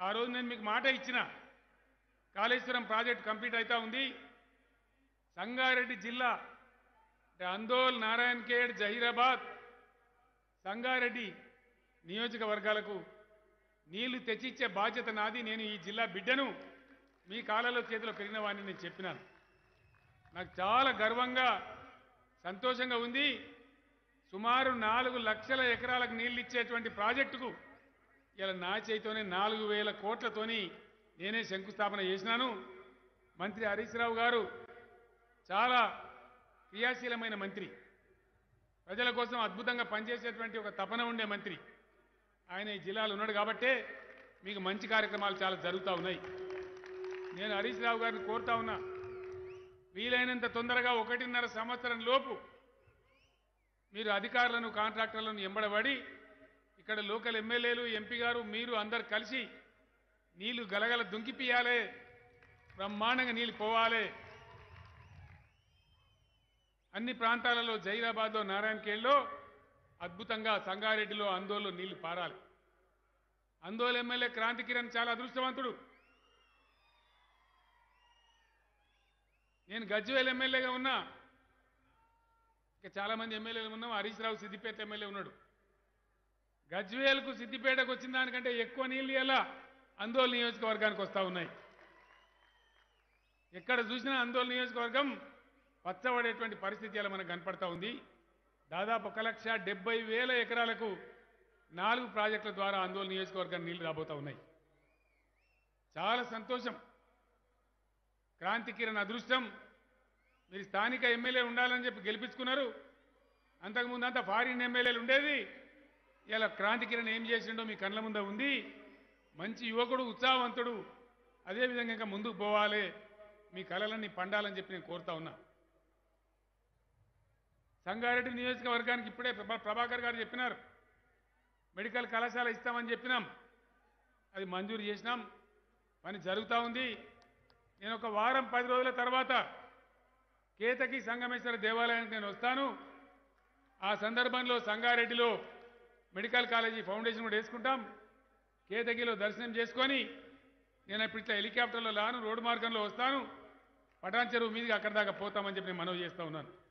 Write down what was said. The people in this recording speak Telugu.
ఆ రోజు నేను మీకు మాట ఇచ్చిన కాళేశ్వరం ప్రాజెక్ట్ కంప్లీట్ అవుతా ఉంది. సంగారెడ్డి జిల్లా అంటే అందోల్, నారాయణ్ ఖేడ్, జహీరాబాద్, సంగారెడ్డి నియోజకవర్గాలకు నీళ్లు తెచ్చిచ్చే బాధ్యత నాది. నేను ఈ జిల్లా బిడ్డను, మీ కాళ్ళలో చేతిలో పెరిగిన వాడిని నేను చెప్పినాను. నాకు చాలా గర్వంగా సంతోషంగా ఉంది. సుమారు 4 లక్షల ఎకరాలకు నీళ్లు ఇచ్చేటువంటి ప్రాజెక్టుకు ఇలా నా చేతితోనే 4,000 కోట్లతోని నేనే శంకుస్థాపన చేసినాను. మంత్రి హరీష్ రావు గారు చాలా క్రియాశీలమైన మంత్రి, ప్రజల కోసం అద్భుతంగా పనిచేసేటువంటి ఒక తపన ఉండే మంత్రి. ఆయన ఈ జిల్లాలో ఉన్నాడు కాబట్టే మీకు మంచి కార్యక్రమాలు చాలా జరుగుతూ ఉన్నాయి. నేను హరీష్ రావు గారిని కోరుతా ఉన్నా, వీలైనంత తొందరగా 1.5 సంవత్సరం లోపు మీరు అధికారులను, కాంట్రాక్టర్లను ఎంబడబడి ఇక్కడ లోకల్ ఎమ్మెల్యేలు, ఎంపీ గారు, మీరు అందరు కలిసి నీళ్లు గలగల దుంకిపియాలే, బ్రహ్మాండంగా నీళ్లు పోవాలి. అన్ని ప్రాంతాలలో జైరాబాద్లో, నారాయణ్ ఖేడ్లో అద్భుతంగా, సంగారెడ్డిలో, అందోల్లో నీళ్లు పారాలి. అందోల్ ఎమ్మెల్యే క్రాంతి కిరణ్ చాలా అదృష్టవంతుడు. నేను గజ్వేల్ ఎమ్మెల్యేగా ఉన్నా, ఇంకా చాలా మంది ఎమ్మెల్యేలు ఉన్నాం. హరీష్ రావు సిద్దిపేట ఎమ్మెల్యే ఉన్నాడు. గజ్వేల్కు, సిద్దిపేటకు వచ్చిన దానికంటే ఎక్కువ నీళ్లు ఇలా అందోల్ నియోజకవర్గానికి వస్తూ ఉన్నాయి. ఎక్కడ చూసినా అందోల్ నియోజకవర్గం పచ్చబడేటువంటి పరిస్థితి ఇలా మనకు కనపడతా ఉంది. దాదాపు 1,70,000 ఎకరాలకు 4 ప్రాజెక్టుల ద్వారా అందోల్ నియోజకవర్గానికి నీళ్లు రాబోతా ఉన్నాయి. చాలా సంతోషం. క్రాంతి కిరణ్ అదృష్టం. మీరు స్థానిక ఎమ్మెల్యే ఉండాలని చెప్పి గెలిపించుకున్నారు. అంతకుముందు అంతా ఫారిన్ ఎమ్మెల్యేలు ఉండేది. ఇలా క్రాంతి కిరణ్ ఏం చేసిండో మీ కళ్ళ ముందే ఉంది. మంచి యువకుడు, ఉత్సాహవంతుడు. అదేవిధంగా ఇంకా ముందుకు పోవాలి, మీ కళలన్నీ పండాలని చెప్పి నేను కోరుతా ఉన్నా. సంగారెడ్డి నియోజకవర్గానికి ఇప్పుడే ప్రభాకర్ గారు చెప్పినారు, మెడికల్ కళాశాల ఇస్తామని చెప్పినాం. అది మంజూరు చేసినాం, పని జరుగుతూ ఉంది. నేను ఒక వారం 10 రోజుల తర్వాత కేతకి సంగమేశ్వర దేవాలయానికి నేను వస్తాను. ఆ సందర్భంలో సంగారెడ్డిలో మెడికల్ కాలేజీ ఫౌండేషన్ కూడా వేసుకుంటాం. కేతగిలో దర్శనం చేసుకొని నేను ఇప్పుడు ఇట్లా హెలికాప్టర్లో రాను, రోడ్డు మార్గంలో వస్తాను. పటాన్ చెరువు మీదుగా అక్కడి దాకా పోతామని చెప్పి నేను మనవి చేస్తూ ఉన్నాను.